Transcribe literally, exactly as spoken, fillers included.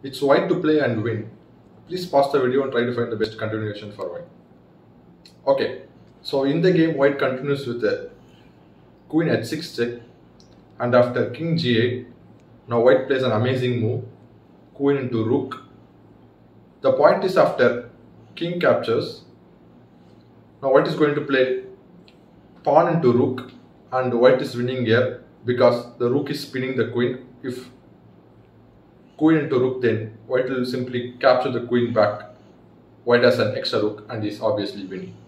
It's white to play and win. Please pause the video and try to find the best continuation for white. Okay, so in the game white continues with the queen h six check, and after king g eight, now white plays an amazing move, queen into rook. The point is after king captures, now white is going to play pawn into rook, and white is winning here because the rook is spinning the queen. If queen into rook, then white will simply capture the queen back. White has an extra rook and is obviously winning.